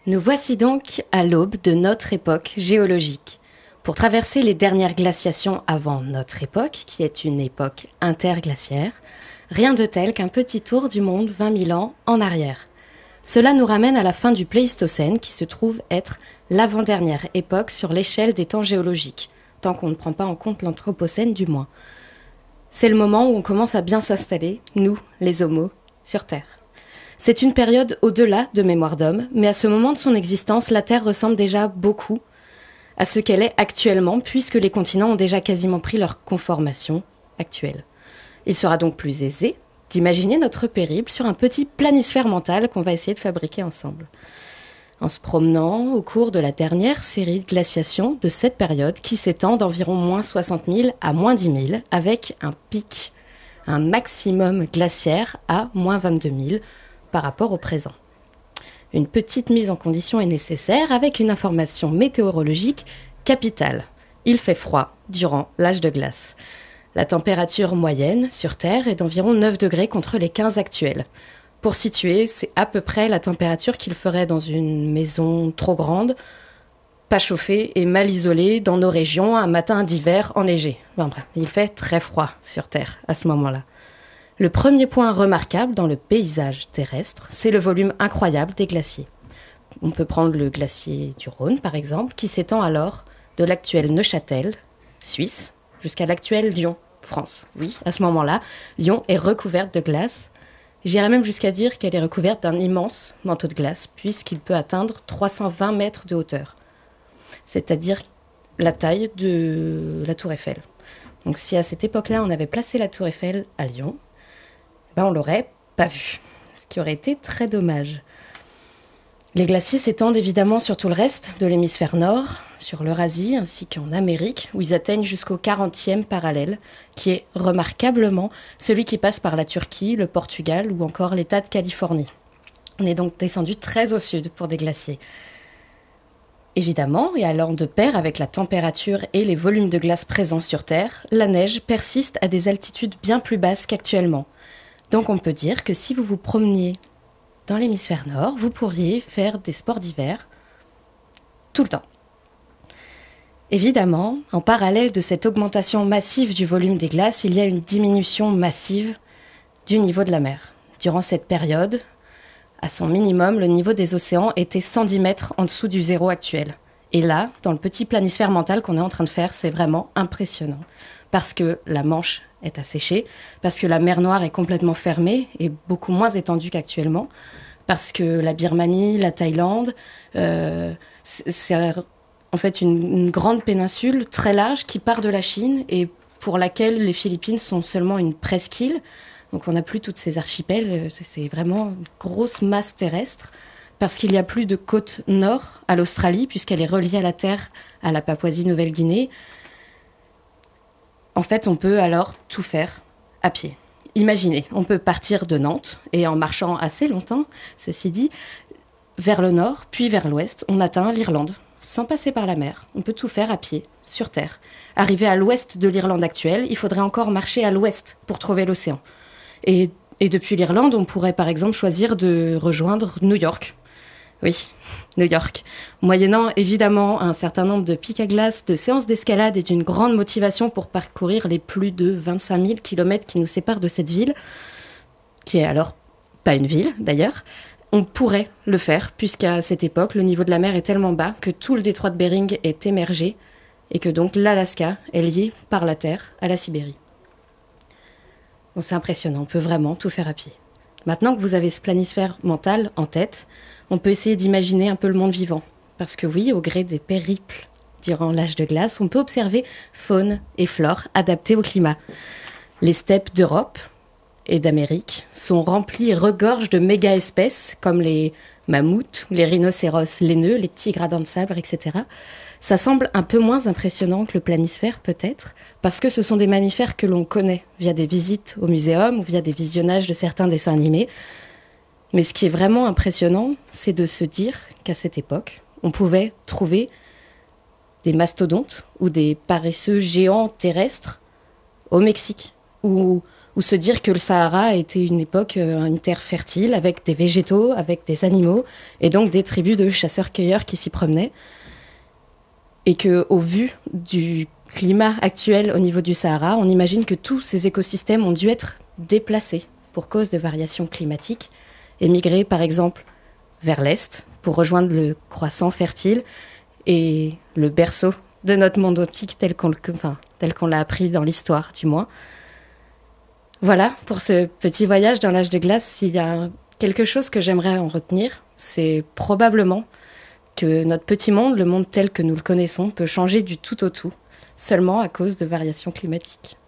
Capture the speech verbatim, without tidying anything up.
Nous voici donc à l'aube de notre époque géologique. Pour traverser les dernières glaciations avant notre époque, qui est une époque interglaciaire, rien de tel qu'un petit tour du monde vingt mille ans en arrière. Cela nous ramène à la fin du Pléistocène, qui se trouve être l'avant-dernière époque sur l'échelle des temps géologiques, tant qu'on ne prend pas en compte l'Anthropocène du moins. C'est le moment où on commence à bien s'installer, nous, les homos, sur Terre. C'est une période au-delà de Mémoire d'homme, mais à ce moment de son existence, la Terre ressemble déjà beaucoup à ce qu'elle est actuellement, puisque les continents ont déjà quasiment pris leur conformation actuelle. Il sera donc plus aisé d'imaginer notre périple sur un petit planisphère mental qu'on va essayer de fabriquer ensemble. En se promenant au cours de la dernière série de glaciations de cette période qui s'étend d'environ moins soixante mille à moins dix mille, avec un pic, un maximum glaciaire à moins vingt-deux mille par rapport au présent. Une petite mise en condition est nécessaire avec une information météorologique capitale. Il fait froid durant l'âge de glace. La température moyenne sur Terre est d'environ neuf degrés contre les quinze actuels. Pour situer, c'est à peu près la température qu'il ferait dans une maison trop grande, pas chauffée et mal isolée dans nos régions un matin d'hiver enneigé. Enfin, bref, il fait très froid sur Terre à ce moment-là. Le premier point remarquable dans le paysage terrestre, c'est le volume incroyable des glaciers. On peut prendre le glacier du Rhône, par exemple, qui s'étend alors de l'actuel Neuchâtel, Suisse, jusqu'à l'actuel Lyon, France. Oui, à ce moment-là, Lyon est recouverte de glace. J'irais même jusqu'à dire qu'elle est recouverte d'un immense manteau de glace, puisqu'il peut atteindre trois cent vingt mètres de hauteur, c'est-à-dire la taille de la Tour Eiffel. Donc si à cette époque-là, on avait placé la Tour Eiffel à Lyon, ben on ne l'aurait pas vu, ce qui aurait été très dommage. Les glaciers s'étendent évidemment sur tout le reste de l'hémisphère nord, sur l'Eurasie ainsi qu'en Amérique, où ils atteignent jusqu'au quarantième parallèle, qui est remarquablement celui qui passe par la Turquie, le Portugal ou encore l'État de Californie. On est donc descendu très au sud pour des glaciers. Évidemment, et allant de pair avec la température et les volumes de glace présents sur Terre, la neige persiste à des altitudes bien plus basses qu'actuellement. Donc on peut dire que si vous vous promeniez dans l'hémisphère nord, vous pourriez faire des sports d'hiver tout le temps. Évidemment, en parallèle de cette augmentation massive du volume des glaces, il y a une diminution massive du niveau de la mer. Durant cette période, à son minimum, le niveau des océans était cent dix mètres en dessous du zéro actuel. Et là, dans le petit planisphère mental qu'on est en train de faire, c'est vraiment impressionnant. Parce que la Manche est asséchée, parce que la mer Noire est complètement fermée et beaucoup moins étendue qu'actuellement, parce que la Birmanie, la Thaïlande, euh, c'est en fait une, une grande péninsule très large qui part de la Chine et pour laquelle les Philippines sont seulement une presqu'île. Donc on n'a plus toutes ces archipels, c'est vraiment une grosse masse terrestre, parce qu'il n'y a plus de côte nord à l'Australie, puisqu'elle est reliée à la Terre, à la Papouasie-Nouvelle-Guinée. En fait, on peut alors tout faire à pied. Imaginez, on peut partir de Nantes, et en marchant assez longtemps, ceci dit, vers le nord, puis vers l'ouest, on atteint l'Irlande, sans passer par la mer. On peut tout faire à pied, sur Terre. Arrivé à l'ouest de l'Irlande actuelle, il faudrait encore marcher à l'ouest pour trouver l'océan. Et, et depuis l'Irlande, on pourrait par exemple choisir de rejoindre New York. Oui, New York. Moyennant évidemment un certain nombre de pics à glace, de séances d'escalade et d'une grande motivation pour parcourir les plus de vingt-cinq mille kilomètres qui nous séparent de cette ville, qui est alors pas une ville d'ailleurs, on pourrait le faire, puisqu'à cette époque, le niveau de la mer est tellement bas que tout le détroit de Bering est émergé et que donc l'Alaska est lié par la terre à la Sibérie. Bon, c'est impressionnant, on peut vraiment tout faire à pied. Maintenant que vous avez ce planisphère mental en tête, on peut essayer d'imaginer un peu le monde vivant. Parce que oui, au gré des périples durant l'âge de glace, on peut observer faune et flore adaptées au climat. Les steppes d'Europe et d'Amérique sont remplies et regorgent de méga-espèces comme les mammouths, les rhinocéros laineux, les tigres à dents de sabre, et cetera. Ça semble un peu moins impressionnant que le planisphère, peut-être, parce que ce sont des mammifères que l'on connaît via des visites au muséum ou via des visionnages de certains dessins animés. Mais ce qui est vraiment impressionnant, c'est de se dire qu'à cette époque, on pouvait trouver des mastodontes ou des paresseux géants terrestres au Mexique ou ou se dire que le Sahara a été une époque, euh, une terre fertile, avec des végétaux, avec des animaux, et donc des tribus de chasseurs-cueilleurs qui s'y promenaient. Et qu'au vu du climat actuel au niveau du Sahara, on imagine que tous ces écosystèmes ont dû être déplacés pour cause de variations climatiques, et migrer par exemple vers l'Est pour rejoindre le croissant fertile et le berceau de notre monde antique tel qu'on, le, enfin, tel qu'on l'a appris dans l'histoire du moins. Voilà, pour ce petit voyage dans l'âge de glace, s'il y a quelque chose que j'aimerais en retenir, c'est probablement que notre petit monde, le monde tel que nous le connaissons, peut changer du tout au tout, seulement à cause de variations climatiques.